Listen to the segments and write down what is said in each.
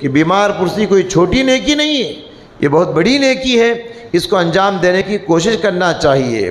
کہ بیمار پرسی کوئی چھوٹی نیکی نہیں ہے، یہ بہت بڑی نیکی ہے، اس کو انجام دینے کی کوشش کرنا چاہیے۔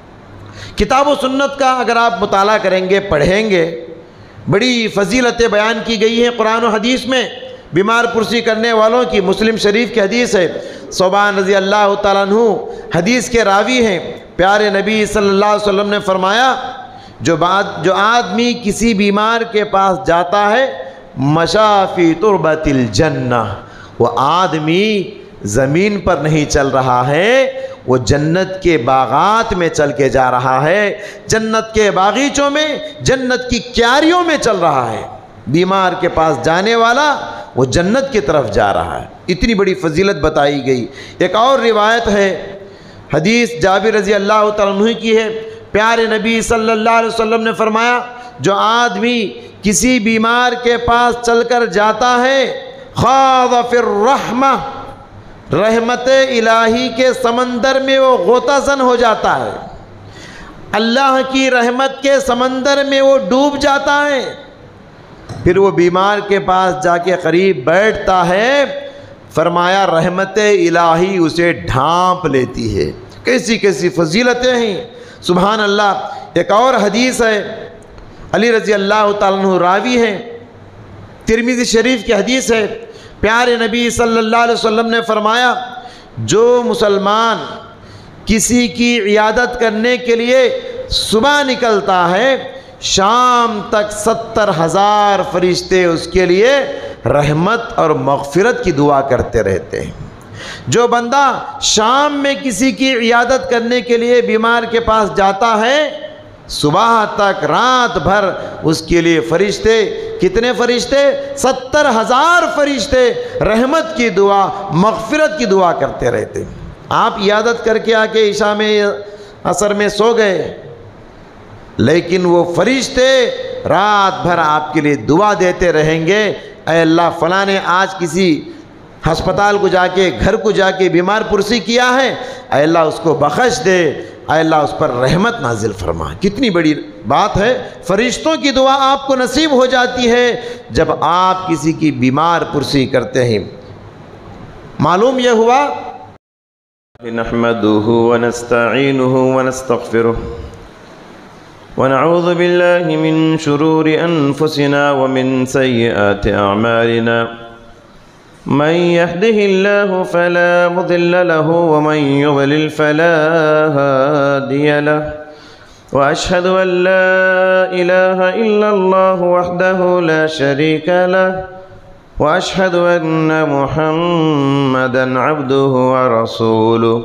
کتاب و سنت کا اگر آپ مطالعہ کریں گے، پڑھیں گے، بڑی فضیلتیں بیان کی گئی ہیں قرآن و حدیث میں بیمار پرسی کرنے والوں کی۔ مسلم شریف کی حدیث ہے، ثوبان رضی اللہ تعالیٰ عنہ حدیث کے راوی ہیں، پیارے نبی صلی اللہ علیہ وسلم نے فرمایا جو آدمی کسی بیمار کے پاس جاتا ہے مشا فی تربۃ الجنہ، وہ آدمی زمین پر نہیں چل رہا ہے، وہ جنت کے باغات میں چل کے جا رہا ہے، جنت کے باغیچوں میں، جنت کی کیاریوں میں چل رہا ہے۔ بیمار کے پاس جانے والا وہ جنت کی طرف جا رہا ہے، اتنی بڑی فضیلت بتائی گئی۔ ایک اور روایت ہے، حدیث جابر رضی اللہ تعالیٰ عنہ کی ہے، پیارے نبی صلی اللہ علیہ وسلم نے فرمایا جو آدمی کسی بیمار کے پاس چل کر جاتا ہے خاض فی الرحمہ، رحمت الہی کے سمندر میں وہ غوطہ زن ہو جاتا ہے، اللہ کی رحمت کے سمندر میں وہ ڈوب جاتا ہے، پھر وہ بیمار کے پاس جا کے قریب بیٹھتا ہے، فرمایا رحمت الہی اسے ڈھانپ لیتی ہے۔ کیسی کیسی فضیلتیں ہیں، سبحان اللہ۔ ایک اور حدیث ہے، علی رضی اللہ تعالیٰ عنہ راوی ہیں، ترمذی شریف کی حدیث ہے، پیارے نبی صلی اللہ علیہ وسلم نے فرمایا جو مسلمان کسی کی عیادت کرنے کے لیے صبح نکلتا ہے شام تک 70,000 فرشتے اس کے لیے رحمت اور مغفرت کی دعا کرتے رہتے ہیں۔ جو بندہ شام میں کسی کی عیادت کرنے کے لیے بیمار کے پاس جاتا ہے صبح تک رات بھر اس کے لیے فرشتے، کتنے فرشتے؟ 70,000 فرشتے رحمت کی دعا، مغفرت کی دعا کرتے رہتے ہیں۔ آپ عیادت کر کے آ کے عشاء میں عصر میں سو گئے، لیکن وہ فرشتے رات بھر آپ کے لیے دعا دیتے رہیں گے، اے اللہ فلاں نے آج کسی ہسپتال کو جا کے، گھر کو جا کے بیمار پرسی کیا ہے، اے اللہ اس کو بخش دے، اے اللہ اس پر رحمت نازل فرما۔ کتنی بڑی بات ہے، فرشتوں کی دعا آپ کو نصیب ہو جاتی ہے جب آپ کسی کی بیمار پرسی کرتے ہیں۔ معلوم یہ ہوا نحمده ونستعینه ونستغفره ونعوذ بالله من شرور أنفسنا ومن سيئات أعمالنا من يهده الله فلا مضل له ومن يضلل فلا هادي له وأشهد أن لا إله إلا الله وحده لا شريك له وأشهد أن محمدًا عبده ورسوله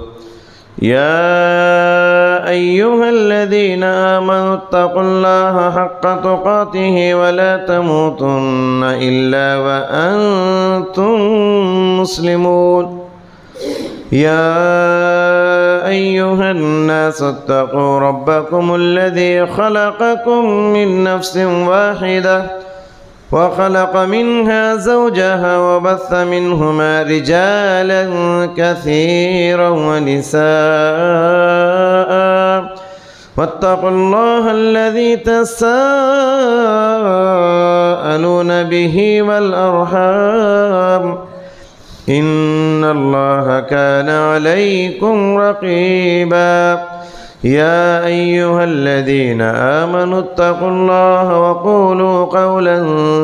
يا أيها الذين آمنوا اتقوا الله حق تقاته ولا تموتن إلا وأنتم مسلمون يا أيها الناس اتقوا ربكم الذي خلقكم من نفس واحدة وخلق منها زوجها وبث منهما رجالا كثيرا ونساء واتقوا الله الذي تساءلون به والأرحام إن الله كان عليكم رقيبا يا أيها الذين آمنوا اتقوا الله وقولوا قولا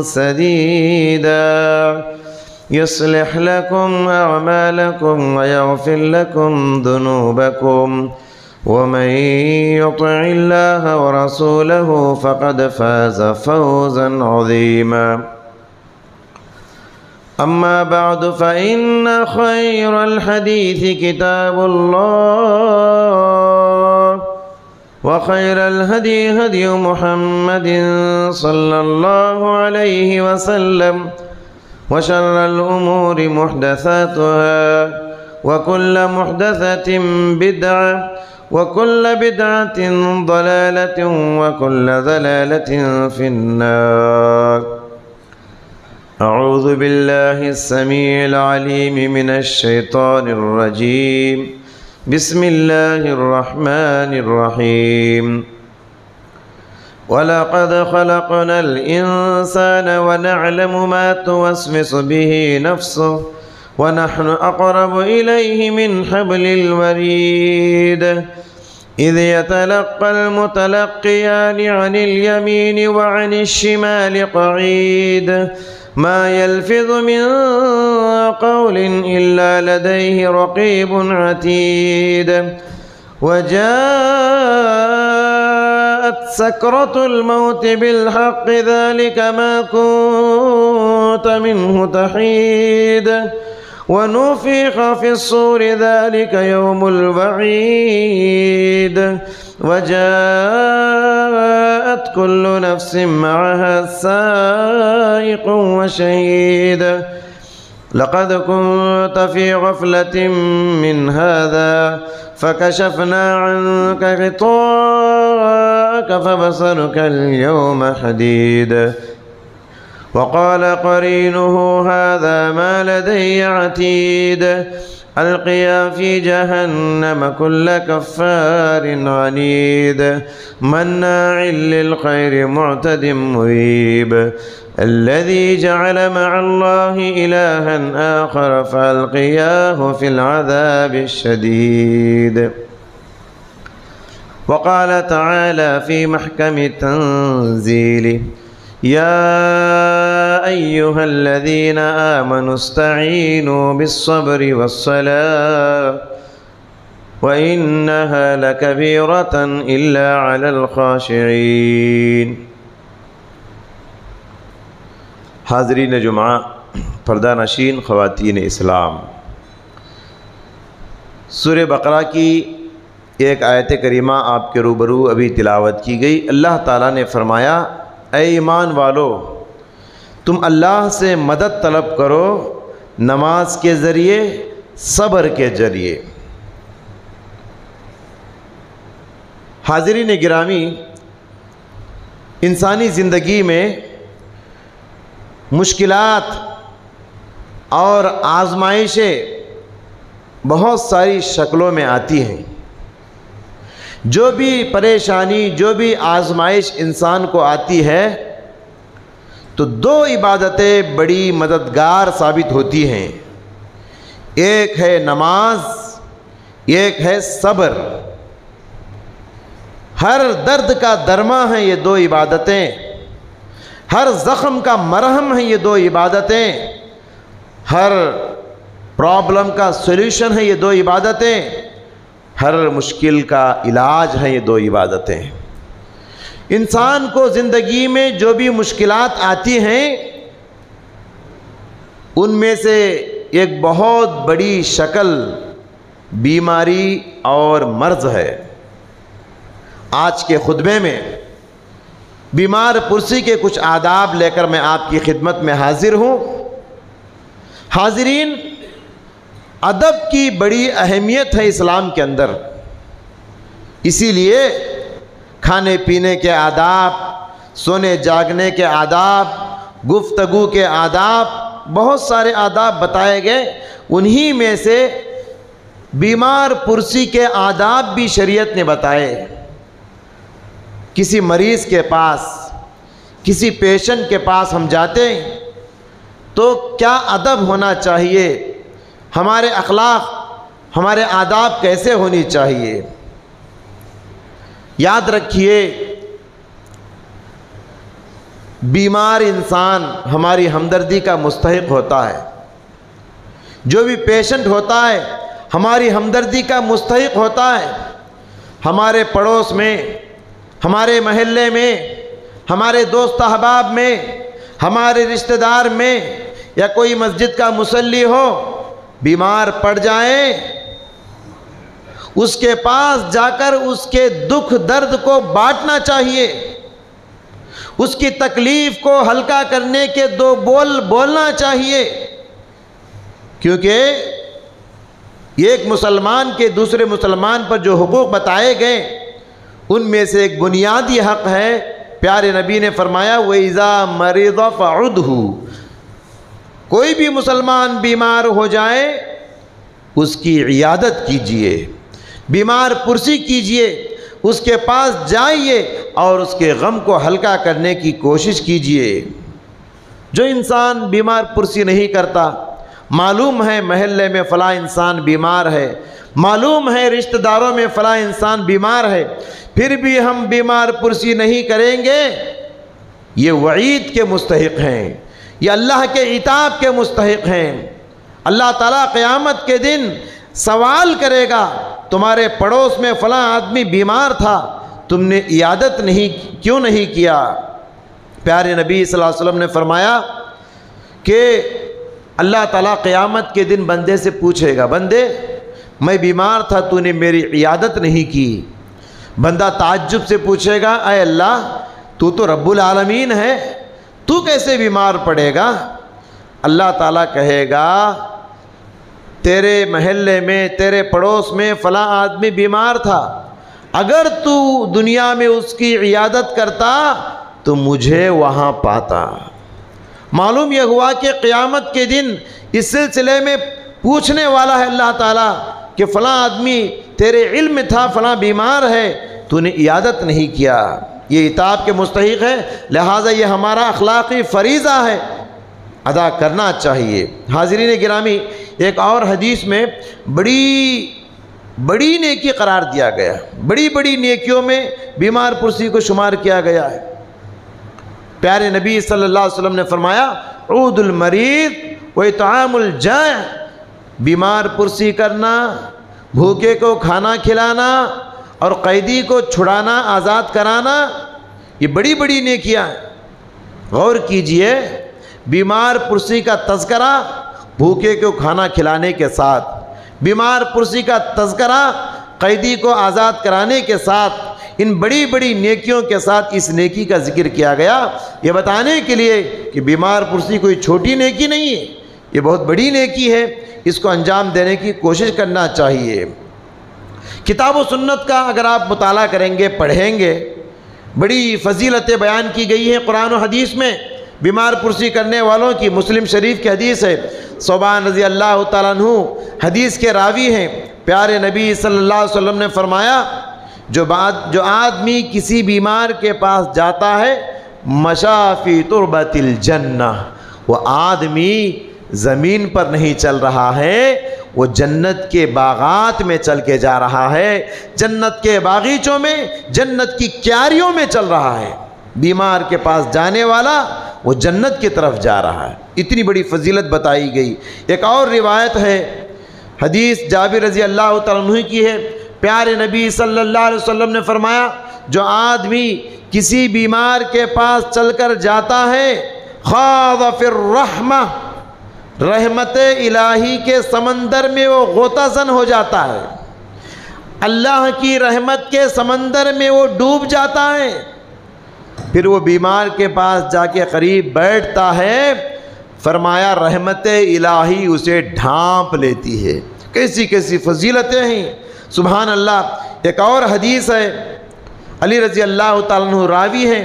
سديدا يصلح لكم أعمالكم ويغفر لكم ذنوبكم ومن يطع الله ورسوله فقد فاز فوزا عظيما أما بعد فإن خير الحديث كتاب الله وخير الهدي هدي محمد صلى الله عليه وسلم وشر الأمور محدثاتها وكل محدثة بدعة وكل بدعة ضلالة وكل ضلالة في النار أعوذ بالله السميع العليم من الشيطان الرجيم بسم الله الرحمن الرحيم وَلَقَدْ خَلَقْنَا الْإِنسَانَ وَنَعْلَمُ مَا تُوَسْوِسُ بِهِ نَفْسُهُ وَنَحْنُ أَقْرَبُ إِلَيْهِ مِنْ حَبْلِ الْوَرِيدِ إِذْ يَتَلَقَّى الْمُتَلَقِّيَانِ عَنِ الْيَمِينِ وَعَنِ الشِّمَالِ قَعِيدٌ مَا يَلْفِظُ مِنْ قَوْلٍ إِلَّا لَدَيْهِ رَقِيبٌ عَتِيدٌ وَجَاءَتْ سَكْرَةُ الْمَوْتِ بِالْحَقِّ ذَلِكَ مَا كُنْتَ مِنْهُ تَحِيدُ وَنُفِخَ فِي الصُّورِ ذَلِكَ يَوْمُ الْوَعِيدِ وَجَاءَتْ كُلُّ نَفْسٍ مَعَهَا سَائِقٌ وَشَهِيدٌ لَقَدْ كُنْتَ فِي غَفْلَةٍ مِّنْ هَذَا فَكَشَفْنَا عَنْكَ غِطَاءَكَ فَبَصَرُكَ الْيَوْمَ حَدِيدٌ وَقَالَ قَرِينُهُ هَذَا مَا لَدَيَّ عَتِيدٌ أَلْقِيَا فِي جَهَنَّمَ كُلَّ كَفَّارٍ عَنِيدٍ مَنَّاعٍ لِلْخَيْرِ مُعْتَدٍ مُرِيبٍ الَّذِي جَعَلَ مَعَ اللَّهِ إِلَٰهًا آخَرَ فَأَلْقِيَاهُ فِي الْعَذَابِ الشَّدِيدِ وقال تعالى في محكم تنزيله يا أيها الذين آمنوا استعينوا بالصبر والصلاة وإنها لكبيرة إلا على الخاشعين۔ حاضرین جمعہ، پردہ نشین خواتین اسلام، سورہ بقرہ کی ایک آیت کریمہ آپ کے روبرو ابھی تلاوت کی گئی۔ اللہ تعالیٰ نے فرمایا اے ایمان والو، تم اللہ سے مدد طلب کرو نماز کے ذریعے، صبر کے ذریعے۔ حاضرین گرامی، انسانی زندگی میں مشکلات اور آزمائشیں بہت ساری شکلوں میں آتی ہیں۔ جو بھی پریشانی، جو بھی آزمائش انسان کو آتی ہے تو دو عبادتیں بڑی مددگار ثابت ہوتی ہیں، ایک ہے نماز، ایک ہے صبر۔ ہر درد کا درماں ہیں یہ دو عبادتیں، ہر زخم کا مرہم ہیں یہ دو عبادتیں، ہر پرابلم کا سولوشن ہے یہ دو عبادتیں، ہر مشکل کا علاج ہے یہ دو عبادتیں۔ انسان کو زندگی میں جو بھی مشکلات آتی ہیں ان میں سے ایک بہت بڑی شکل بیماری اور مرض ہے۔ آج کے خطبے میں بیمار پرسی کے کچھ آداب لے کر میں آپ کی خدمت میں حاضر ہوں۔ حاضرین، ادب کی بڑی اہمیت ہے اسلام کے اندر، اسی لیے کھانے پینے کے آداب، سونے جاگنے کے آداب، گفتگو کے آداب، بہت سارے آداب بتائے گئے۔ انہی میں سے بیمار پرسی کے آداب بھی شریعت نے بتائے۔ کسی مریض کے پاس، کسی پیشنٹ کے پاس ہم جاتے ہیں تو کیا ادب ہونا چاہیے، ہمارے اخلاق، ہمارے آداب کیسے ہونی چاہیے۔ یاد رکھیے، بیمار انسان ہماری ہمدردی کا مستحق ہوتا ہے، جو بھی پیشنٹ ہوتا ہے ہماری ہمدردی کا مستحق ہوتا ہے۔ ہمارے پڑوس میں، ہمارے محلے میں، ہمارے دوست احباب میں، ہمارے رشتہ دار میں، یا کوئی مسجد کا مصلی ہو بیمار پڑ جائیں، اس کے پاس جا کر اس کے دکھ درد کو بانٹنا چاہیے، اس کی تکلیف کو ہلکا کرنے کے دو بول بولنا چاہیے، کیونکہ ایک مسلمان کے دوسرے مسلمان پر جو حقوق بتائے گئے ان میں سے ایک بنیادی حق ہے، پیارے نبی نے فرمایا وَإِذَا مَرِضَ فَعُدْهُ، کوئی بھی مسلمان بیمار ہو جائے اس کی عیادت کیجئے، بیمار پرسی کیجئے، اس کے پاس جائیے اور اس کے غم کو ہلکا کرنے کی کوشش کیجئے۔ جو انسان بیمار پرسی نہیں کرتا، معلوم ہے محلے میں فلاں انسان بیمار ہے، معلوم ہے رشتہ داروں میں فلاں انسان بیمار ہے، پھر بھی ہم بیمار پرسی نہیں کریں گے، یہ وعید کے مستحق ہیں، یہ اللہ کے عتاب کے مستحق ہیں۔ اللہ تعالیٰ قیامت کے دن سوال کرے گا، تمہارے پڑوس میں فلاں آدمی بیمار تھا، تم نے عیادت کیوں نہیں کیا؟ پیارے نبی صلی اللہ علیہ وسلم نے فرمایا کہ اللہ تعالیٰ قیامت کے دن بندے سے پوچھے گا، بندے میں بیمار تھا، تو نے میری عیادت نہیں کی۔ بندہ تعجب سے پوچھے گا، اے اللہ تو رب العالمین ہے، تو کیسے بیمار پڑے گا؟ اللہ تعالیٰ کہے گا، تیرے محلے میں تیرے پڑوس میں فلاں آدمی بیمار تھا، اگر تو دنیا میں اس کی عیادت کرتا تو مجھے وہاں پاتا۔ معلوم یہ ہوا کہ قیامت کے دن اس سلسلے میں پوچھنے والا ہے اللہ تعالیٰ کہ فلاں آدمی تیرے علم میں تھا، فلاں بیمار ہے، تو نے عیادت نہیں کیا، یہ عتاب کے مستحق ہے، لہٰذا یہ ہمارا اخلاقی فریضہ ہے، ادا کرنا چاہیے۔ حاضرین گرامی، ایک اور حدیث میں بڑی نیکی قرار دیا گیا، بڑی نیکیوں میں بیمار پرسی کو شمار کیا گیا ہے۔ پیارے نبی صلی اللہ علیہ وسلم نے فرمایا، عود المریض و اطعام الجائع، بیمار پرسی کرنا، بھوکے کو کھانا کھلانا اور قیدی کو چھڑانا، آزاد کرانا، یہ بڑی نیکیاں ہیں۔ غور کیجئے، بیمار پرسی کا تذکرہ بھوکے کو کھانا کھلانے کے ساتھ، بیمار پرسی کا تذکرہ قیدی کو آزاد کرانے کے ساتھ، ان بڑی نیکیوں کے ساتھ اس نیکی کا ذکر کیا گیا، یہ بتانے کے لیے کہ بیمار پرسی کوئی چھوٹی نیکی نہیں ہے، یہ بہت بڑی نیکی ہے، اس کو انجام دینے کی کوشش کرنا چاہیے۔ کتاب و سنت کا اگر آپ مطالعہ کریں گے، پڑھیں گے، بڑی فضیلتیں بیان کی گئی ہیں قرآن و حدیث میں بیمار پرسی کرنے والوں کی۔ مسلم شریف کی حدیث ہے، ثوبان رضی اللہ تعالیٰ عنہ حدیث کے راوی ہیں، پیارے نبی صلی اللہ علیہ وسلم نے فرمایا، جو آدمی کسی بیمار کے پاس جاتا ہے، مشا فی تربت الجنہ، وہ آدمی زمین پر نہیں چل رہا ہے، وہ جنت کے باغات میں چل کے جا رہا ہے، جنت کے باغیچوں میں، جنت کی کیاریوں میں چل رہا ہے۔ بیمار کے پاس جانے والا وہ جنت کی طرف جا رہا ہے، اتنی بڑی فضیلت بتائی گئی۔ ایک اور روایت ہے، حدیث جابر رضی اللہ تعالیٰ عنہ کی ہے، پیارے نبی صلی اللہ علیہ وسلم نے فرمایا، جو آدمی کسی بیمار کے پاس چل کر جاتا ہے، خاض فی الرحمہ، رحمت الہی کے سمندر میں وہ غوطہ زن ہو جاتا ہے، اللہ کی رحمت کے سمندر میں وہ ڈوب جاتا ہے، پھر وہ بیمار کے پاس جا کے قریب بیٹھتا ہے، فرمایا رحمت الہی اسے ڈھانپ لیتی ہے۔ کیسی فضیلتیں ہیں، سبحان اللہ۔ ایک اور حدیث ہے، علی رضی اللہ تعالیٰ عنہ راوی ہیں،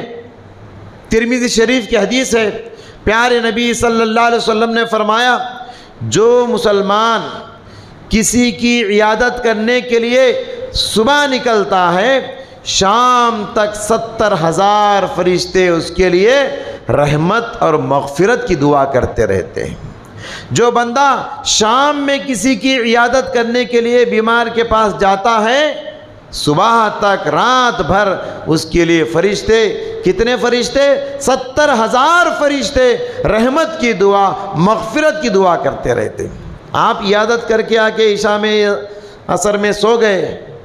ترمذی شریف کی حدیث ہے، پیارے نبی صلی اللہ علیہ وسلم نے فرمایا، جو مسلمان کسی کی عیادت کرنے کے لیے صبح نکلتا ہے، شام تک 70,000 فرشتے اس کے لیے رحمت اور مغفرت کی دعا کرتے رہتے ہیں۔ جو بندہ شام میں کسی کی عیادت کرنے کے لیے بیمار کے پاس جاتا ہے، صبح تک رات بھر اس کے لیے فرشتے، کتنے فرشتے؟ 70,000 فرشتے رحمت کی دعا، مغفرت کی دعا کرتے رہتے ہیں۔ آپ عیادت کر کے آ کے عشاء میں، عصر میں سو گئے،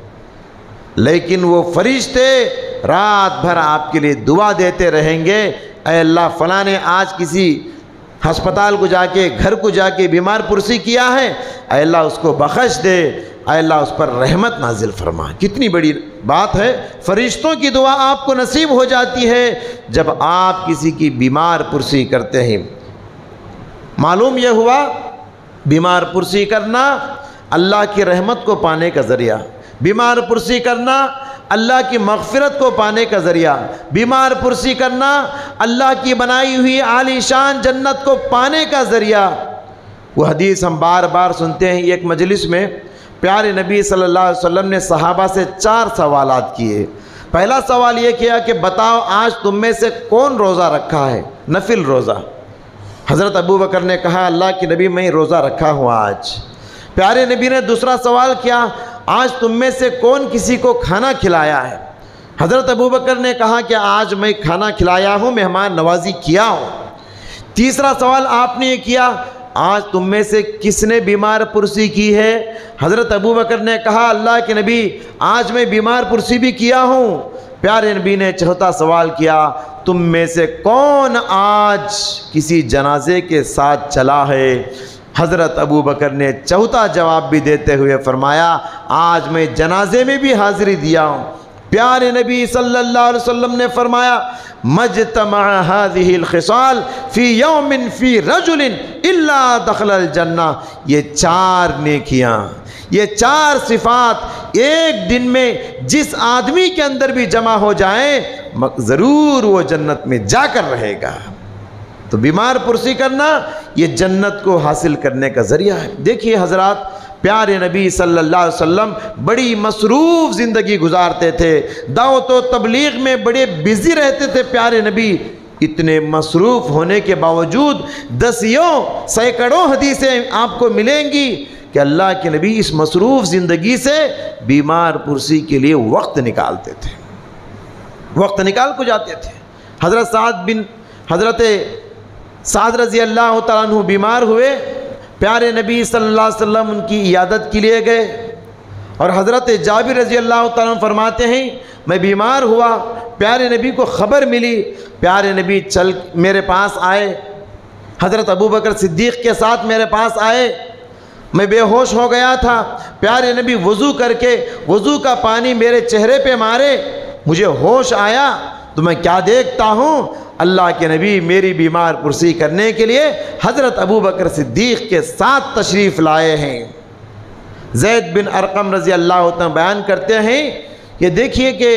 لیکن وہ فرشتے رات بھر آپ کے لیے دعا دیتے رہیں گے، اے اللہ فلاں نے آج کسی ہسپتال کو جا کے، گھر کو جا کے بیمار پرسی کیا ہے، اے اللہ اس کو بخش دے، اے اللہ اس پر رحمت نازل فرما۔ کتنی بڑی بات ہے، فرشتوں کی دعا آپ کو نصیب ہو جاتی ہے جب آپ کسی کی بیمار پرسی کرتے ہیں۔ معلوم یہ ہوا، بیمار پرسی کرنا اللہ کی رحمت کو پانے کا ذریعہ، بیمار پرسی کرنا اللہ کی مغفرت کو پانے کا ذریعہ، بیمار پرسی کرنا اللہ کی بنائی ہوئی عالی شان جنت کو پانے کا ذریعہ۔ وہ حدیث ہم بار بار سنتے ہیں۔ ایک مجلس میں پیارے نبی صلی اللہ علیہ وسلم نے صحابہ سے 4 سوالات کیے۔ پہلا سوال یہ کیا کہ بتاؤ آج تم میں سے کون روزہ رکھا ہے، نفل روزہ؟ حضرت ابو بکر نے کہا اللہ کے نبی میں روزہ رکھا ہوں آج۔ پیارے نبی نے دوسرا سوال کیا آج تم میں سے کون کسی کو کھانا کھلایا ہے؟ حضرت ابو بکر نے کہا کہ آج میں کھانا کھلایا ہوں، مہمان نوازی کیا ہوں۔ تیسرا سوال آپ نے یہ کیا آج تم میں سے کس نے بیمار پرسی کی ہے؟ حضرت ابو بکر نے کہا اللہ کے نبی آج میں بیمار پرسی بھی کیا ہوں۔ پیارے نبی نے چوتھا سوال کیا تم میں سے کون آج کسی جنازے کے ساتھ چلا ہے؟ حضرت ابو بکر نے چوتھا جواب بھی دیتے ہوئے فرمایا آج میں جنازے میں بھی حاضری دیا ہوں۔ پیارے نبی صلی اللہ علیہ وسلم نے فرمایا مجتمع هذه الخصال فی یوم فی رجل الا دخل الجنہ، یہ چار نیکیاں، یہ چار صفات ایک دن میں جس آدمی کے اندر بھی جمع ہو جائیں ضرور وہ جنت میں جا کر رہے گا۔ تو بیمار پرسی کرنا یہ جنت کو حاصل کرنے کا ذریعہ ہے۔ دیکھیے حضرات پیارے نبی صلی اللہ علیہ وسلم بڑی مصروف زندگی گزارتے تھے، دعوت و تبلیغ میں بڑے بزی رہتے تھے۔ پیارے نبی اتنے مصروف ہونے کے باوجود دسیوں سینکڑوں حدیثیں آپ کو ملیں گی کہ اللہ کے نبی اس مصروف زندگی سے بیمار پرسی کے لیے وقت نکالتے تھے، وقت نکال کو جاتے تھے۔ حضرت سعد رضی اللہ تعالیٰ عنہ بیمار ہوئے، پیارے نبی صلی اللہ علیہ وسلم ان کی عیادت کے لیے گئے، اور حضرت جابر رضی اللہ تعالیٰ عنہ فرماتے ہیں میں بیمار ہوا، پیارے نبی کو خبر ملی، پیارے نبی چل میرے پاس آئے، حضرت ابو بکر صدیق کے ساتھ میرے پاس آئے، میں بے ہوش ہو گیا تھا، پیارے نبی وضو کر کے وضو کا پانی میرے چہرے پہ مارے، مجھے ہوش آیا تو میں کیا دیکھتا ہوں اللہ کے نبی میری بیمار پرسی کرنے کے لیے حضرت ابو بکر صدیق کے ساتھ تشریف لائے ہیں۔ زید بن ارقم رضی اللہ عنہ بیان کرتے ہیں کہ دیکھیے کہ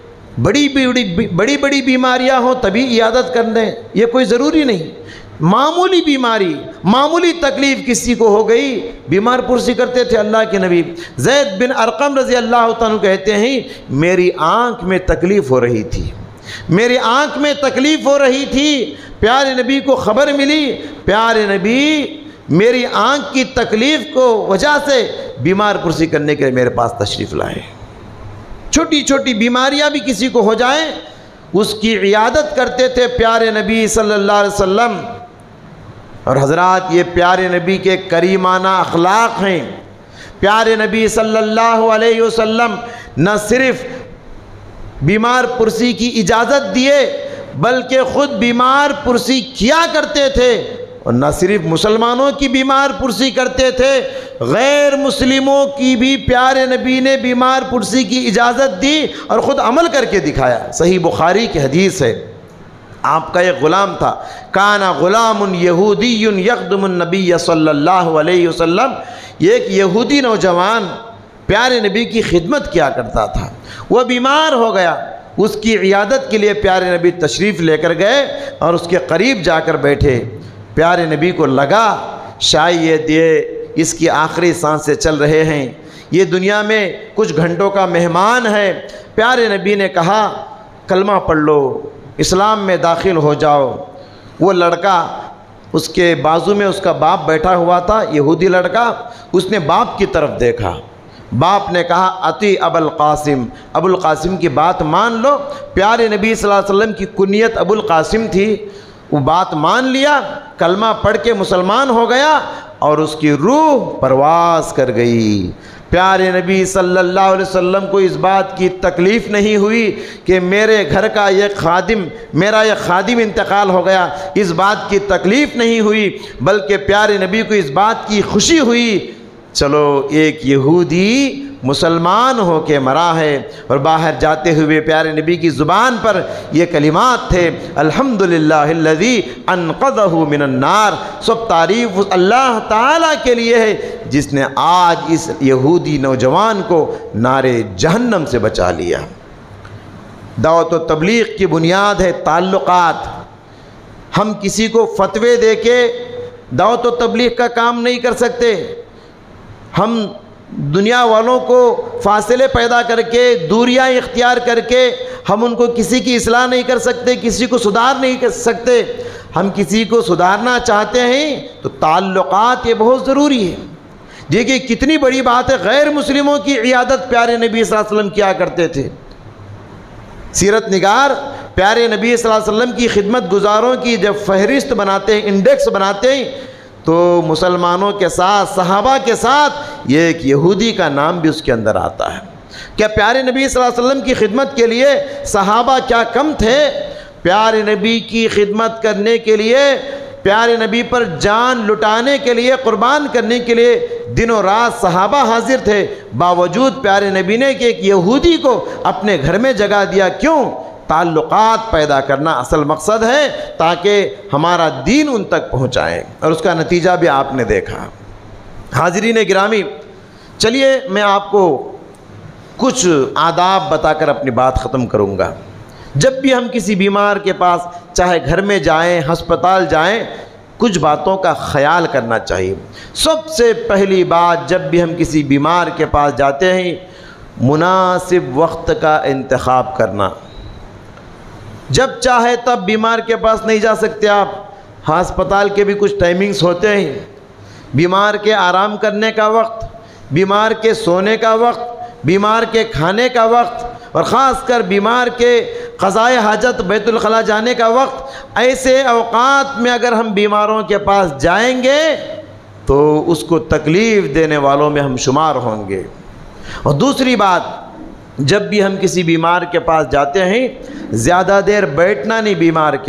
بڑی بیماریاں ہوں تبھی عیادت کر دیں، یہ کوئی ضروری نہیں، معمولی بیماری معمولی تکلیف کسی کو ہو گئی بیمار پرسی کرتے تھے اللہ کے نبی۔ زید بن ارقم رضی اللہ عنہ کہتے ہیں میری آنکھ میں تکلیف ہو رہی تھی، میری آنکھ میں تکلیف ہو رہی تھی، پیارے نبی کو خبر ملی، پیارے نبی میری آنکھ کی تکلیف کو وجہ سے بیمار پرسی کرنے کے لیے میرے پاس تشریف لائے۔ چھوٹی چھوٹی بیماریاں بھی کسی کو ہو جائیں اس کی عیادت کرتے تھے پیارے نبی صلی اللہ علیہ وسلم۔ اور حضرات یہ پیارے نبی کے کریمانہ اخلاق ہیں۔ پیارے نبی صلی اللہ علیہ وسلم نہ صرف بیمار پرسی کی اجازت دیے بلکہ خود بیمار پرسی کیا کرتے تھے، اور نہ صرف مسلمانوں کی بیمار پرسی کرتے تھے، غیر مسلموں کی بھی پیارے نبی نے بیمار پرسی کی اجازت دی اور خود عمل کر کے دکھایا۔ صحیح بخاری کی حدیث ہے، آپ کا ایک غلام تھا، کان غلام یہودی یخدم النبی صلی اللہ علیہ وسلم، ایک یہودی نوجوان پیارے نبی کی خدمت کیا کرتا تھا، وہ بیمار ہو گیا، اس کی عیادت کے لیے پیارے نبی تشریف لے کر گئے اور اس کے قریب جا کر بیٹھے۔ پیارے نبی کو لگا شاید یہ اس کی آخری سانسیں چل رہے ہیں، یہ دنیا میں کچھ گھنٹوں کا مہمان ہے۔ پیارے نبی نے کہا کلمہ پڑھ لو، اسلام میں داخل ہو جاؤ۔ وہ لڑکا، اس کے بازو میں اس کا باپ بیٹھا ہوا تھا، یہودی لڑکا، اس نے باپ کی طرف دیکھا، باپ نے کہا اتی ابو القاسم، ابو القاسم کی بات مان لو۔ پیارے نبی صلی اللہ علیہ وسلم کی کنیت ابو القاسم تھی، وہ بات مان لیا، کلمہ پڑھ کے مسلمان ہو گیا اور اس کی روح پرواز کر گئی۔ پیارے نبی صلی اللہ علیہ وسلم کو اس بات کی تکلیف نہیں ہوئی کہ میرے گھر کا میرا یہ خادم انتقال ہو گیا، اس بات کی تکلیف نہیں ہوئی، بلکہ پیارے نبی کو اس بات کی خوشی ہوئی چلو ایک یہودی مسلمان ہو کے مرا ہے۔ اور باہر جاتے ہوئے پیارے نبی کی زبان پر یہ کلمات تھے الحمدللہ الذی انقذہ من النار، سب تعریف اللہ تعالیٰ کے لیے ہے جس نے آج اس یہودی نوجوان کو نار جہنم سے بچا لیا۔ دعوت و تبلیغ کی بنیاد ہے تعلقات۔ ہم کسی کو فتوے دے کے دعوت و تبلیغ کا کام نہیں کر سکتے، ہم دنیا والوں کو فاصلے پیدا کر کے، دوریاں اختیار کر کے ہم ان کو کسی کی اصلاح نہیں کر سکتے، کسی کو سدھار نہیں کر سکتے۔ ہم کسی کو سدھارنا چاہتے ہیں تو تعلقات یہ بہت ضروری ہے۔ دیکھیے کتنی بڑی بات ہے، غیر مسلموں کی عیادت پیارے نبی صلی اللہ علیہ وسلم کیا کرتے تھے۔ سیرت نگار پیارے نبی صلی اللہ علیہ وسلم کی خدمت گزاروں کی جب فہرست بناتے ہیں، انڈیکس بناتے ہیں، تو مسلمانوں کے ساتھ، صحابہ کے ساتھ یہ ایک یہودی کا نام بھی اس کے اندر آتا ہے۔ کیا پیارے نبی صلی اللہ علیہ وسلم کی خدمت کے لیے صحابہ کیا کم تھے؟ پیارے نبی کی خدمت کرنے کے لیے، پیارے نبی پر جان لٹانے کے لیے، قربان کرنے کے لیے دن و رات صحابہ حاضر تھے، باوجود پیارے نبی نے کہ ایک یہودی کو اپنے گھر میں جگہ دیا۔ کیوں؟ تعلقات پیدا کرنا اصل مقصد ہے، تاکہ ہمارا دین ان تک پہنچائیں، اور اس کا نتیجہ بھی آپ نے دیکھا۔ حاضرین گرامی، چلیے میں آپ کو کچھ آداب بتا کر اپنی بات ختم کروں گا۔ جب بھی ہم کسی بیمار کے پاس، چاہے گھر میں جائیں، ہسپتال جائیں، کچھ باتوں کا خیال کرنا چاہیے۔ سب سے پہلی بات، جب بھی ہم کسی بیمار کے پاس جاتے ہیں، مناسب وقت کا انتخاب کرنا۔ جب چاہے تب بیمار کے پاس نہیں جا سکتے آپ، ہسپتال کے بھی کچھ ٹائمنگز ہوتے ہیں۔ بیمار کے آرام کرنے کا وقت، بیمار کے سونے کا وقت، بیمار کے کھانے کا وقت، اور خاص کر بیمار کے قضائے حاجت بیت الخلاء جانے کا وقت، ایسے اوقات میں اگر ہم بیماروں کے پاس جائیں گے تو اس کو تکلیف دینے والوں میں ہم شمار ہوں گے۔ اور دوسری بات، جب بھی ہم کسی بیمار کے پاس جاتے ہیں، زیادہ دیر بیٹھنا نہیں۔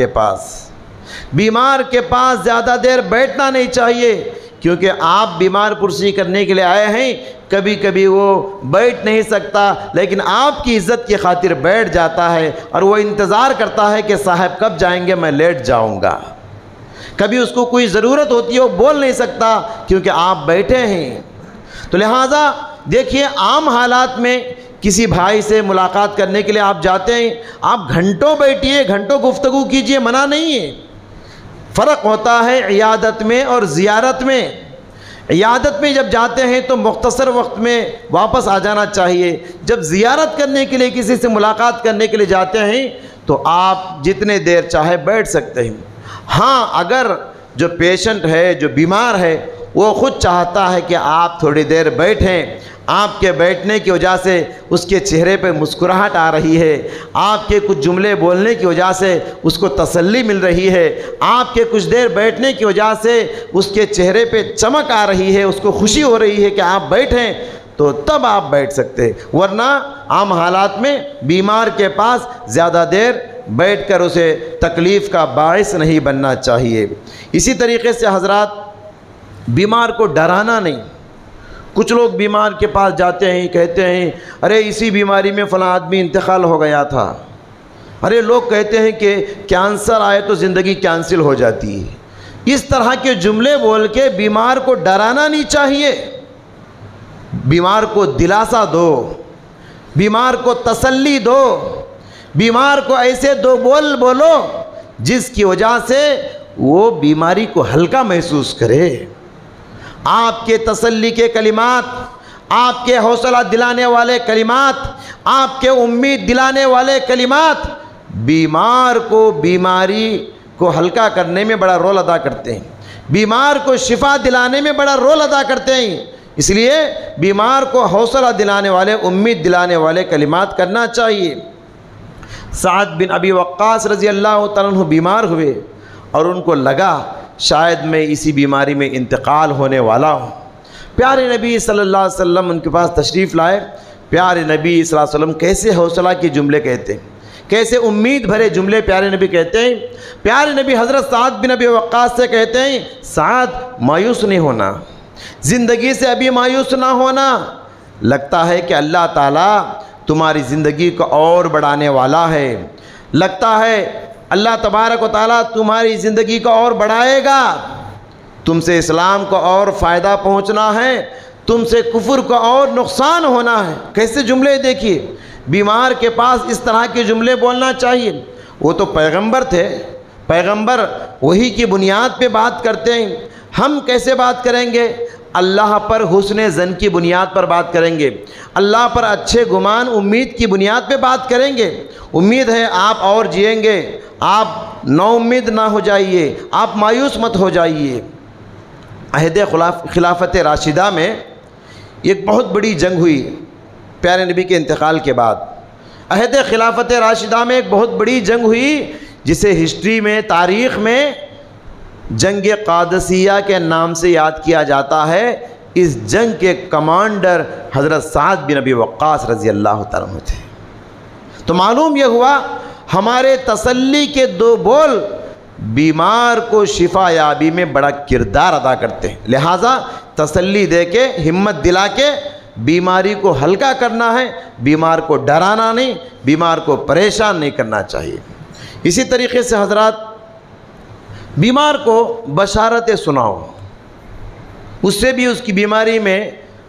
بیمار کے پاس زیادہ دیر بیٹھنا نہیں چاہیے، کیونکہ آپ بیمار پرسی کرنے کے لیے آئے ہیں، کبھی کبھی وہ بیٹھ نہیں سکتا، لیکن آپ کی عزت کی خاطر بیٹھ جاتا ہے، اور وہ انتظار کرتا ہے کہ صاحب کب جائیں گے، میں لیٹ جاؤں گا۔ کبھی اس کو کوئی ضرورت ہوتی ہے، وہ بول نہیں سکتا کیونکہ آپ بیٹھے ہیں۔ تو لہٰذا دیکھیے، عام حالات میں کسی بھائی سے ملاقات کرنے کے لیے آپ جاتے ہیں، آپ گھنٹوں بیٹھیے، گھنٹوں گفتگو کیجئے، منع نہیں ہے۔ فرق ہوتا ہے عیادت میں اور زیارت میں۔ عیادت میں جب جاتے ہیں تو مختصر وقت میں واپس آ جانا چاہیے۔ جب زیارت کرنے کے لیے، کسی سے ملاقات کرنے کے لیے جاتے ہیں تو آپ جتنے دیر چاہے بیٹھ سکتے ہیں۔ ہاں، اگر جو پیشنٹ ہے، جو بیمار ہے، وہ خود چاہتا ہے کہ آپ تھوڑی دیر بیٹھیں، آپ کے بیٹھنے کی وجہ سے اس کے چہرے پہ مسکراہٹ آ رہی ہے، آپ کے کچھ جملے بولنے کی وجہ سے اس کو تسلی مل رہی ہے، آپ کے کچھ دیر بیٹھنے کی وجہ سے اس کے چہرے پہ چمک آ رہی ہے، اس کو خوشی ہو رہی ہے کہ آپ بیٹھیں، تو تب آپ بیٹھ سکتے۔ ورنہ عام حالات میں بیمار کے پاس زیادہ دیر بیٹھ کر اسے تکلیف کا باعث نہیں بننا چاہیے۔ اسی طریقے سے حضرات، بیمار کو ڈرانا نہیں۔ کچھ لوگ بیمار کے پاس جاتے ہیں، کہتے ہیں ارے اسی بیماری میں فلاں آدمی انتقال ہو گیا تھا، ارے لوگ کہتے ہیں کہ کینسر آئے تو زندگی کینسل ہو جاتی ہے۔ اس طرح کے جملے بول کے بیمار کو ڈرانا نہیں چاہیے۔ بیمار کو دلاسا دو، بیمار کو تسلی دو، بیمار کو ایسے دو بول بولو جس کی وجہ سے وہ بیماری کو ہلکا محسوس کرے۔ آپ کے تسلی کے کلمات، آپ کے حوصلہ دلانے والے کلمات، آپ کے امید دلانے والے کلمات بیمار کو بیماری کو ہلکا کرنے میں بڑا رول ادا کرتے ہیں، بیمار کو شفا دلانے میں بڑا رول ادا کرتے ہیں۔ اس لیے بیمار کو حوصلہ دلانے والے، امید دلانے والے کلمات کرنا چاہیے۔ سعد بن ابی وقاص رضی اللہ تعالیٰ عنہ بیمار ہوئے اور ان کو لگا شاید میں اسی بیماری میں انتقال ہونے والا ہوں۔ پیارے نبی صلی اللہ علیہ وسلم ان کے پاس تشریف لائے۔ پیارے نبی صلی اللہ علیہ وسلم کیسے حوصلہ کے جملے کہتے ہیں، کیسے امید بھرے جملے پیارے نبی کہتے ہیں۔ پیارے نبی حضرت سعد بن ابی وقاص سے کہتے ہیں، سعد مایوس نہیں ہونا، زندگی سے ابھی مایوس نہ ہونا، لگتا ہے کہ اللہ تعالیٰ تمہاری زندگی کو اور بڑھانے والا ہے، لگتا ہے اللہ تبارک و تعالیٰ تمہاری زندگی کو اور بڑھائے گا، تم سے اسلام کو اور فائدہ پہنچنا ہے، تم سے کفر کو اور نقصان ہونا ہے۔ کیسے جملے دیکھیے، بیمار کے پاس اس طرح کے جملے بولنا چاہیے۔ وہ تو پیغمبر تھے، پیغمبر وہی کی بنیاد پہ بات کرتے ہیں، ہم کیسے بات کریں گے؟ اللہ پر حسن ظن کی بنیاد پر بات کریں گے، اللہ پر اچھے گمان امید کی بنیاد پہ بات کریں گے۔ امید ہے آپ اور جئیں گے، آپ نا امید نہ ہو جائیے، آپ مایوس مت ہو جائیے۔ عہد خلافت راشدہ میں ایک بہت بڑی جنگ ہوئی پیارے نبی کے انتقال کے بعد۔ عہد خلافت راشدہ میں ایک بہت بڑی جنگ ہوئی جسے ہسٹری میں، تاریخ میں جنگ قادسیہ کے نام سے یاد کیا جاتا ہے۔ اس جنگ کے کمانڈر حضرت سعد بن ابی وقاص رضی اللہ تعالیٰ عنہ تھے۔ تو معلوم یہ ہوا ہمارے تسلی کے دو بول بیمار کو شفا یابی میں بڑا کردار ادا کرتے ہیں، لہٰذا تسلی دے کے، ہمت دلا کے بیماری کو ہلکا کرنا ہے، بیمار کو ڈرانا نہیں، بیمار کو پریشان نہیں کرنا چاہیے۔ اسی طریقے سے حضرات، بیمار کو بشارتیں سناؤ، اس سے بھی اس کی بیماری میں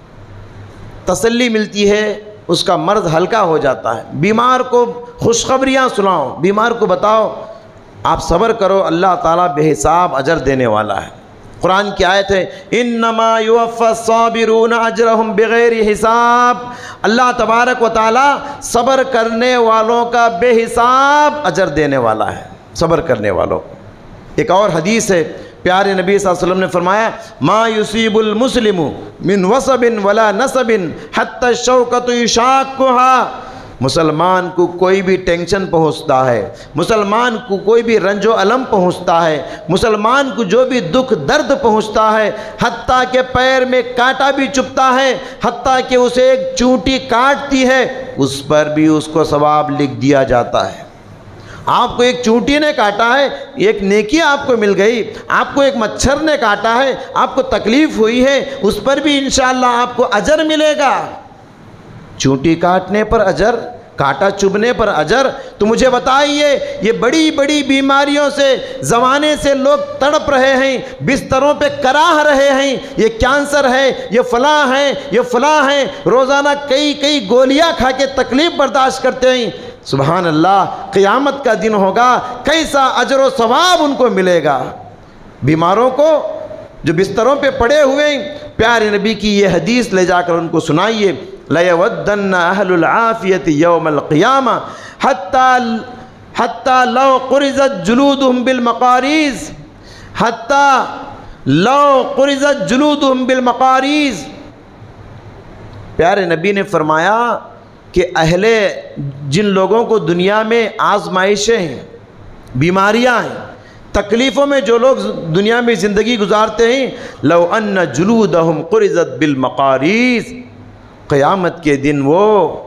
تسلی ملتی ہے، اس کا مرض ہلکا ہو جاتا ہے۔ بیمار کو خوشخبریاں سناؤ، بیمار کو بتاؤ آپ صبر کرو، اللہ تعالیٰ بے حساب اجر دینے والا ہے۔ قرآن کی آیت ہے انما یوفی الصابرون اجرہم بغیر حساب، اللہ تبارک و تعالیٰ صبر کرنے والوں کا بے حساب اجر دینے والا ہے، صبر کرنے والوں کو۔ ایک اور حدیث ہے، پیارے نبی صلی اللہ علیہ وسلم نے فرمایا ما یصیب المسلم من وصب ولا نصب حتی الشوکۃ یشاقھا، مسلمان کو کوئی بھی ٹینشن پہنچتا ہے، مسلمان کو کوئی بھی رنج و الم پہنچتا ہے، مسلمان کو جو بھی دکھ درد پہنچتا ہے، حتیٰ کہ پیر میں کانٹا بھی چبھتا ہے، حتیٰ کہ اسے ایک چونٹی کاٹتی ہے، اس پر بھی اس کو ثواب لکھ دیا جاتا ہے۔ آپ کو ایک چونٹی نے کاٹا ہے، ایک نیکی آپ کو مل گئی، آپ کو ایک مچھر نے کاٹا ہے، آپ کو تکلیف ہوئی ہے، اس پر بھی انشاءاللہ آپ کو اجر ملے گا۔ چونٹی کاٹنے پر اجر، کانٹا چبھنے پر اجر۔ تو مجھے بتائیے، یہ بڑی بڑی بیماریوں سے زمانے سے لوگ تڑپ رہے ہیں، بستروں پہ کراہ رہے ہیں، یہ کینسر ہے، یہ فلاں ہے، یہ فلاں ہے، روزانہ کئی گولیاں کھا کے تکلیف برداشت کرتے ہیں۔ سبحان اللہ، قیامت کا دن ہوگا، کیسا اجر و ثواب ان کو ملے گا۔ بیماروں کو جو بستروں پہ پڑے ہوئے ہیں، پیارے نبی کی یہ حدیث لے جا کر ان کو سنائیے، لَيَوَدَّنَّ أَهْلُ الْعَافِيَةِ يَوْمَ الْقِيَامَةِ حَتَّى لَوْ قُرِزَتْ جُلُودُهُمْ بِالْمَقَارِيزِ حَتَّى لَوْ قُرِزَتْ جُلُودُهُمْ بِالْمَقَارِيزِ۔ پیارے نبی نے فرمایا کہ جن لوگوں کو دنیا میں آزمائشیں ہیں، بیماریاں ہیں، تکلیفوں میں جو لوگ دنیا میں زندگی گزارتے ہیں، لو ان جلودہم قرزت بالمقاریز، قیامت کے دن وہ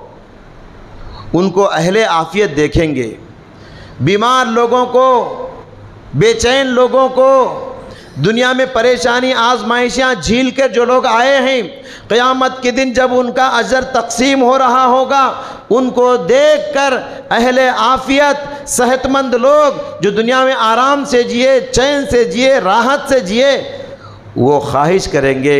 ان کو اہل عافیت دیکھیں گے۔ بیمار لوگوں کو، بے چین لوگوں کو، دنیا میں پریشانی آزمائشیاں جھیل کر جو لوگ آئے ہیں، قیامت کے دن جب ان کا اجر تقسیم ہو رہا ہوگا، ان کو دیکھ کر اہل عافیت، صحت مند لوگ جو دنیا میں آرام سے جیے، چین سے جیے، راحت سے جیے، وہ خواہش کریں گے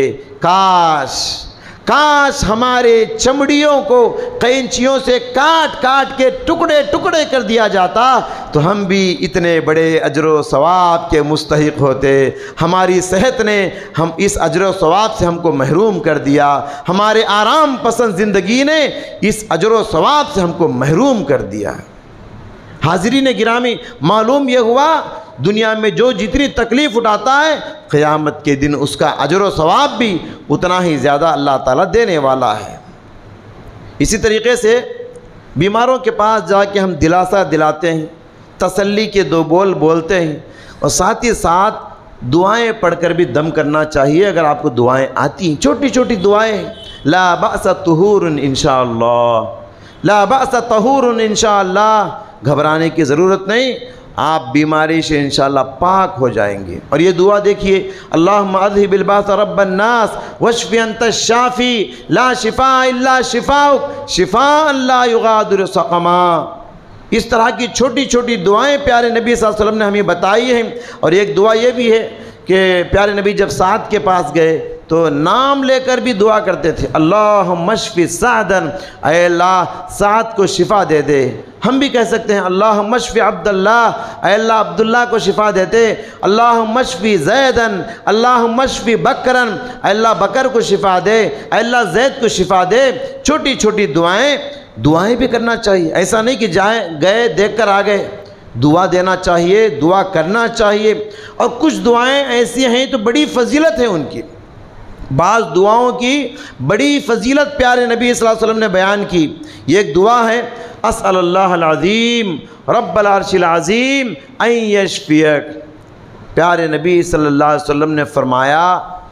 کاش ہمارے چمڑیوں کو قینچیوں سے کاٹ کاٹ کے ٹکڑے ٹکڑے کر دیا جاتا تو ہم بھی اتنے بڑے اجر و ثواب کے مستحق ہوتے۔ ہماری صحت نے ہم اس اجر و ثواب سے ہم کو محروم کر دیا، ہمارے آرام پسند زندگی نے اس اجر و ثواب سے ہم کو محروم کر دیا۔ حاضرین گرامی، معلوم یہ ہوا دنیا میں جو جتنی تکلیف اٹھاتا ہے، قیامت کے دن اس کا اجر و ثواب بھی اتنا ہی زیادہ اللہ تعالیٰ دینے والا ہے۔ اسی طریقے سے بیماروں کے پاس جا کے ہم دلاسا دلاتے ہیں، تسلی کے دو بول بولتے ہیں، اور ساتھ ہی ساتھ دعائیں پڑھ کر بھی دم کرنا چاہیے اگر آپ کو دعائیں آتی ہیں، چھوٹی چھوٹی دعائیں ہیں۔ لا بأس طہور انشاءاللہ، لا بأس طہور انشاءاللہ، گھبرانے کی ضرورت نہیں، آپ بیماری سے انشاءاللہ پاک ہو جائیں گے۔ اور یہ دعا دیکھیے، اللہم اذہب الباس رب الناس واشف انت الشافی لا شفاء الا شفاؤک شفاء لا یغادر سقما۔ اس طرح کی چھوٹی چھوٹی دعائیں پیارے نبی صلی اللہ علیہ وسلم نے ہمیں بتائی ہیں۔ اور ایک دعا یہ بھی ہے کہ پیارے نبی جب سعد کے پاس گئے تو نام لے کر بھی دعا کرتے تھے، اللہم اشف سعدا، اے اللہ سعد کو شفا دے دے۔ ہم بھی کہہ سکتے ہیں اللہم اشفی عبداللہ، اے اللہ عبداللہ کو شفا دیتے، اللہم اشفی زیدن، اللہم اشفی بکرن، اے اللہ بکر کو شفا دے، اے اللہ زید کو شفا دے۔ چھوٹی چھوٹی دعائیں بھی کرنا چاہیے، ایسا نہیں کہ گئے دیکھ کر آ گئے، دعا دینا چاہیے، دعا کرنا چاہیے۔ اور کچھ دعائیں ایسی ہیں تو بڑی فضیلت ہے ان کی، بعض دعاؤں کی بڑی فضیلت پیارے نبی صلی اللہ علیہ وسلم نے بیان کی۔ یہ ایک دعا ہے، اسأل اللہ العظیم رب العرش العظیم ان یشفیک۔ پیارے نبی صلی اللہ علیہ وسلم نے فرمایا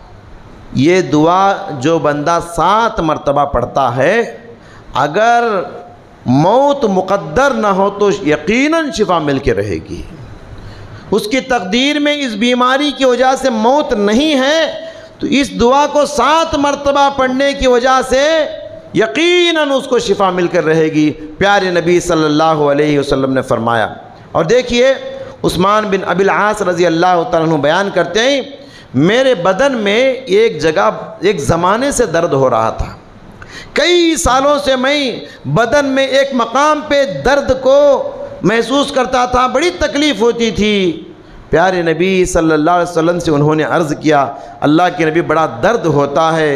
یہ دعا جو بندہ 7 مرتبہ پڑھتا ہے، اگر موت مقدر نہ ہو تو یقیناً شفا مل کے رہے گی۔ اس کی تقدیر میں اس بیماری کی وجہ سے موت نہیں ہے تو اس دعا کو 7 مرتبہ پڑھنے کی وجہ سے یقیناً اس کو شفا مل کر رہے گی، پیارے نبی صلی اللہ علیہ وسلم نے فرمایا۔ اور دیکھیے عثمان بن ابی العاص رضی اللہ تعالیٰ عنہ بیان کرتے ہیں، میرے بدن میں ایک جگہ ایک زمانے سے درد ہو رہا تھا، کئی سالوں سے میں بدن میں ایک مقام پہ درد کو محسوس کرتا تھا، بڑی تکلیف ہوتی تھی۔ پیارے نبی صلی اللہ علیہ وسلم سے انہوں نے عرض کیا، اللہ کے نبی بڑا درد ہوتا ہے،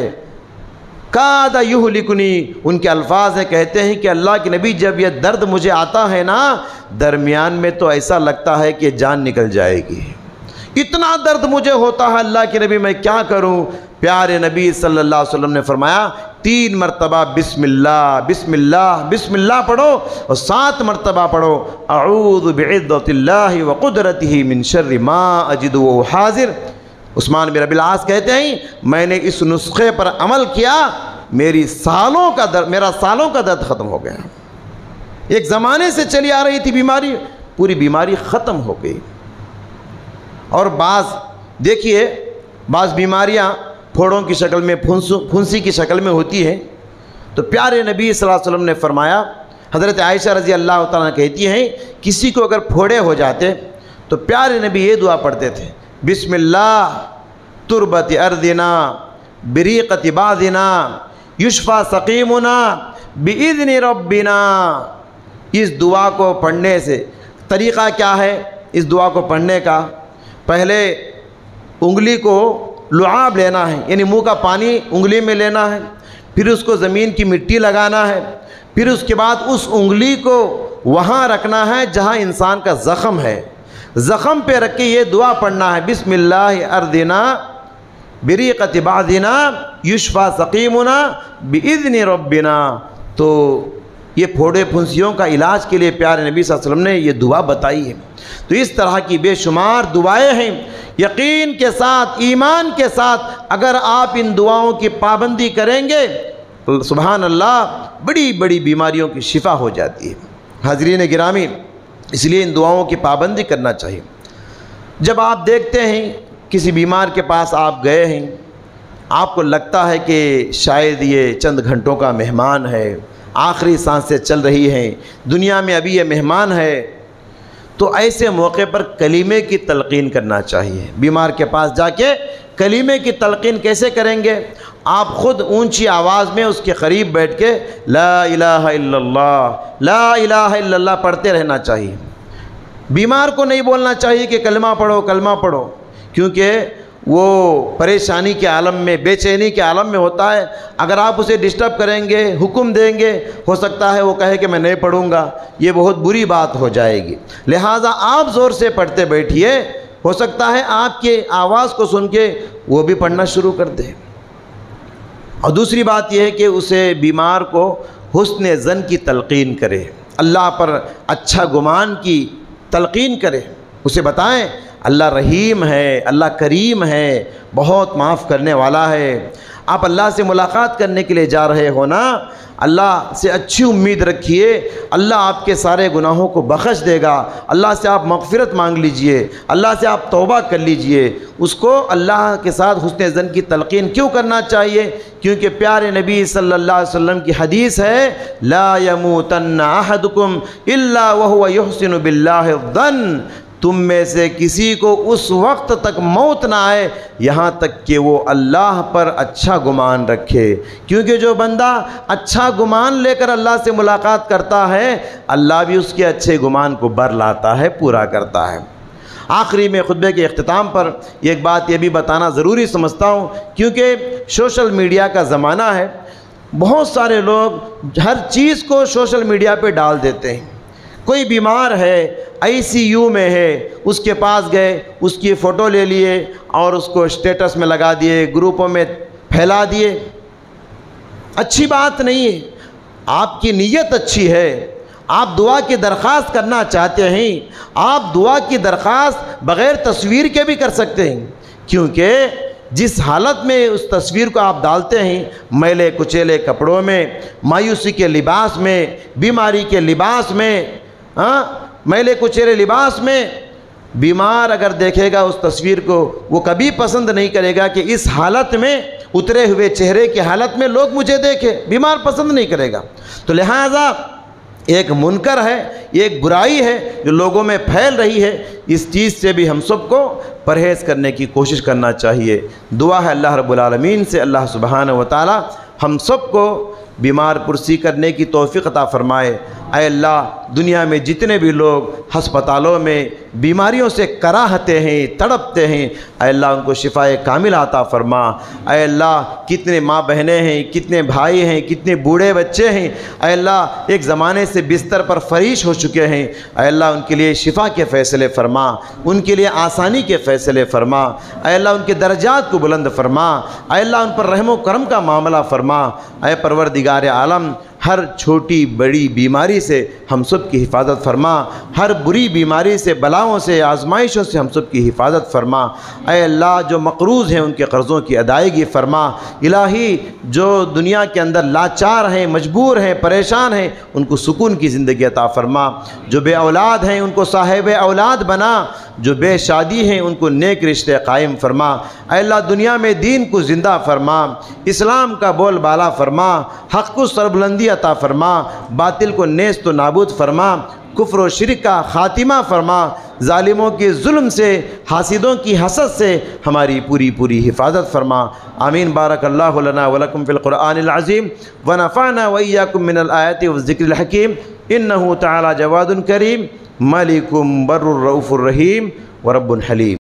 کاد یہلکنی، ان کے الفاظ ہیں، کہتے ہیں کہ اللہ کے نبی جب یہ درد مجھے آتا ہے نا، درمیان میں تو ایسا لگتا ہے کہ جان نکل جائے گی، اتنا درد مجھے ہوتا ہے اللہ کے نبی میں کیا کروں؟ پیارے نبی صلی اللہ علیہ وسلم نے فرمایا 3 مرتبہ بسم اللہ بسم اللہ بسم اللہ پڑھو، اور 7 مرتبہ پڑھو اعوذ بعزت اللہ وقدرتہ من شر ما اجد وهو حاضر۔ عثمان بن ابی العاص کہتے ہیں میں نے اس نسخے پر عمل کیا، میرا سالوں کا درد ختم ہو گیا، ایک زمانے سے چلی آ رہی تھی بیماری، پوری بیماری ختم ہو گئی۔ اور دیکھیے بعض بیماریاں پھوڑوں کی شکل میں، پھنسی کی شکل میں ہوتی ہیں، تو پیارے نبی صلی اللہ علیہ وسلم نے فرمایا، حضرت عائشہ رضی اللہ تعالیٰ کہتی ہیں کسی کو اگر پھوڑے ہو جاتے تو پیارے نبی یہ دعا پڑھتے تھے، بسم اللہ تربت ارضنا بریقت بعضنا یشفا سقیمنا باذن ربنا۔ اس دعا کو پڑھنے سے طریقہ کیا ہے؟ اس دعا کو پڑھنے کا، پہلے انگلی کو لعاب لینا ہے، یعنی منہ کا پانی انگلی میں لینا ہے، پھر اس کو زمین کی مٹی لگانا ہے، پھر اس کے بعد اس انگلی کو وہاں رکھنا ہے جہاں انسان کا زخم ہے، زخم پہ رکھ کے یہ دعا پڑھنا ہے، بسم اللہ ارضنا بریقت بعضنا یشفا سقیمنا باذن ربنا۔ تو یہ پھوڑے پھنسیوں کا علاج کے لیے پیارے نبی صلی اللہ علیہ وسلم نے یہ دعا بتائی ہے۔ تو اس طرح کی بے شمار دعائیں ہیں، یقین کے ساتھ، ایمان کے ساتھ اگر آپ ان دعاؤں کی پابندی کریں گے، سبحان اللہ، بڑی بڑی بیماریوں کی شفا ہو جاتی ہے۔ حاضرین گرامی، اس لیے ان دعاؤں کی پابندی کرنا چاہیے۔ جب آپ دیکھتے ہیں کسی بیمار کے پاس آپ گئے ہیں، آپ کو لگتا ہے کہ شاید یہ چند گھنٹوں کا مہمان ہے، آخری سانسیں چل رہی ہیں، دنیا میں ابھی یہ مہمان ہے، تو ایسے موقع پر کلمے کی تلقین کرنا چاہیے۔ بیمار کے پاس جا کے کلمے کی تلقین کیسے کریں گے؟ آپ خود اونچی آواز میں اس کے قریب بیٹھ کے لا الہ الا اللہ لا الہ الا اللہ پڑھتے رہنا چاہیے۔ بیمار کو نہیں بولنا چاہیے کہ کلمہ پڑھو کلمہ پڑھو، کیونکہ وہ پریشانی کے عالم میں، بے چینی کے عالم میں ہوتا ہے۔ اگر آپ اسے ڈسٹرب کریں گے، حکم دیں گے، ہو سکتا ہے وہ کہے کہ میں نہیں پڑھوں گا، یہ بہت بری بات ہو جائے گی۔ لہٰذا آپ زور سے پڑھتے بیٹھیے، ہو سکتا ہے آپ کے آواز کو سن کے وہ بھی پڑھنا شروع کر دے۔ اور دوسری بات یہ ہے کہ اسے بیمار کو حسن ظن کی تلقین کرے، اللہ پر اچھا گمان کی تلقین کرے، اسے بتائیں اللہ رحیم ہے، اللہ کریم ہے، بہت معاف کرنے والا ہے۔ آپ اللہ سے ملاقات کرنے کے لیے جا رہے ہو نا، اللہ سے اچھی امید رکھیے، اللہ آپ کے سارے گناہوں کو بخش دے گا، اللہ سے آپ مغفرت مانگ لیجئے، اللہ سے آپ توبہ کر لیجئے۔ اس کو اللہ کے ساتھ حسن ظن کی تلقین کیوں کرنا چاہیے؟ کیونکہ پیارے نبی صلی اللہ علیہ وسلم کی حدیث ہے لا یموتن احدکم الا وهو یحسن باللہ الظن، تم میں سے کسی کو اس وقت تک موت نہ آئے یہاں تک کہ وہ اللہ پر اچھا گمان رکھے، کیونکہ جو بندہ اچھا گمان لے کر اللہ سے ملاقات کرتا ہے اللہ بھی اس کے اچھے گمان کو بر لاتا ہے، پورا کرتا ہے۔ آخری میں خطبے کے اختتام پر ایک بات یہ بھی بتانا ضروری سمجھتا ہوں، کیونکہ سوشل میڈیا کا زمانہ ہے، بہت سارے لوگ ہر چیز کو سوشل میڈیا پہ ڈال دیتے ہیں۔ کوئی بیمار ہے، ICU میں ہے، اس کے پاس گئے، اس کی فوٹو لے لیے اور اس کو اسٹیٹس میں لگا دیے، گروپوں میں پھیلا دیے۔ اچھی بات نہیں ہے، آپ کی نیت اچھی ہے، آپ دعا کی درخواست کرنا چاہتے ہیں، آپ دعا کی درخواست بغیر تصویر کے بھی کر سکتے ہیں، کیونکہ جس حالت میں اس تصویر کو آپ ڈالتے ہیں، میلے کچیلے کپڑوں میں، مایوسی کے لباس میں، بیماری کے لباس میں، میلے کچیلے لباس میں، بیمار اگر دیکھے گا اس تصویر کو وہ کبھی پسند نہیں کرے گا کہ اس حالت میں، اترے ہوئے چہرے کی حالت میں لوگ مجھے دیکھیں، بیمار پسند نہیں کرے گا۔ تو لہٰذا ایک منکر ہے، ایک برائی ہے جو لوگوں میں پھیل رہی ہے، اس چیز سے بھی ہم سب کو پرہیز کرنے کی کوشش کرنا چاہیے۔ دعا ہے اللہ رب العالمین سے اللہ سبحانہ و تعالی ہم سب کو بیمار پرسی کرنے کی توفیق عطا فرمائے۔ اے اللہ، دنیا میں جتنے بھی لوگ ہسپتالوں میں بیماریوں سے کراہتے ہیں، تڑپتے ہیں، اے اللہ ان کو شفائے کامل عطا فرما۔ اے اللہ، کتنے ماں بہنیں ہیں، کتنے بھائی ہیں، کتنے بوڑھے بچے ہیں، اے اللہ ایک زمانے سے بستر پر فریش ہو چکے ہیں، اے اللہ ان کے لیے شفا کے فیصلے فرما، ان کے لیے آسانی کے فیصلے فرما، اے اللہ ان کے درجات کو بلند فرما، اے اللہ ان پر رحم و کرم کا معاملہ فرما۔ اے پروردگار عالم، ہر چھوٹی بڑی بیماری سے ہم سب کی حفاظت فرما، ہر بری بیماری سے، بلاؤں سے، آزمائشوں سے ہم سب کی حفاظت فرما۔ اے اللہ، جو مقروض ہیں ان کے قرضوں کی ادائیگی فرما۔ الہی، جو دنیا کے اندر لاچار ہیں، مجبور ہیں، پریشان ہیں، ان کو سکون کی زندگی عطا فرما۔ جو بے اولاد ہیں ان کو صاحب اولاد بنا، جو بے شادی ہیں ان کو نیک رشتے قائم فرما۔ اے اللہ، دنیا میں دین کو زندہ فرما، اسلام کا بول بالا فرما، حق کو سربلندی عطا فرما، باطل کو نیست و نابود فرما، کفر و شرک کا خاتمہ فرما، ظالموں کے ظلم سے، حاسدوں کی حسد سے ہماری پوری حفاظت فرما۔ آمین۔ بارک اللہ لنا ولکم فی القرآن العظیم ونفعنا وإیاکم من الآیات والذکر الحکیم، انہ تعالی جواد کریم، ملک بر الرؤوف الرحیم ورب حلیم۔